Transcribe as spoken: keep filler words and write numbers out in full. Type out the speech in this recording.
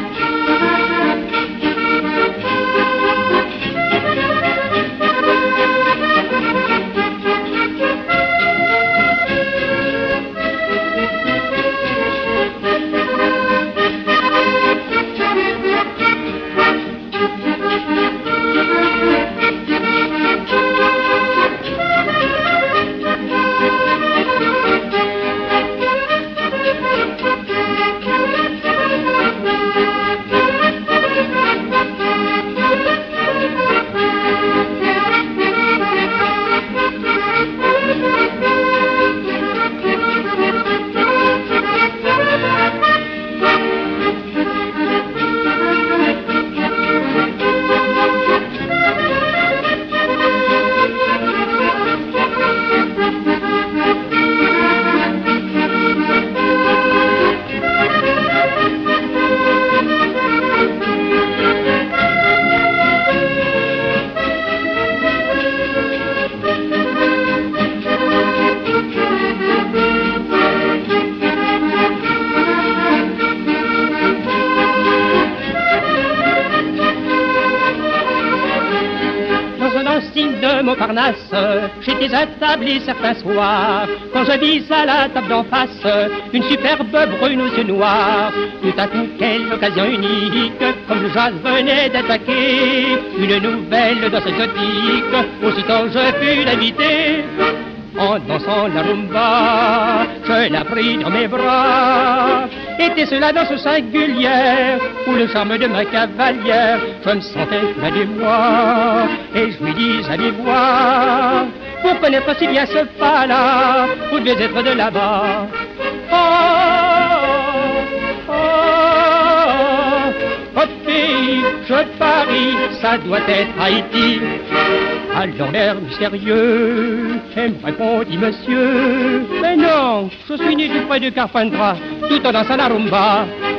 De Montparnasse, j'étais établi certains soirs, quand je vis à la table d'en face une superbe brune aux yeux noirs. Tout à coup, quelle occasion unique, comme le jazz venait d'attaquer une nouvelle danse exotique. Aussitôt je fus l'invité, en dansant la rumba, je la pris dans mes bras. Était-ce la danse singulière, ou le charme de ma cavalière? Je me sentais plein d'émoi, et je lui dis à mi-voix, pour connaître si bien ce pas-là, vous devez être de là-bas. Oh, oh, oh, oh, fille, je parie, ça doit être Haïti. Alors l'air mystérieux, elle me répondit monsieur, mais non, je suis né du près de Carpentras, tout en dansant la rumba.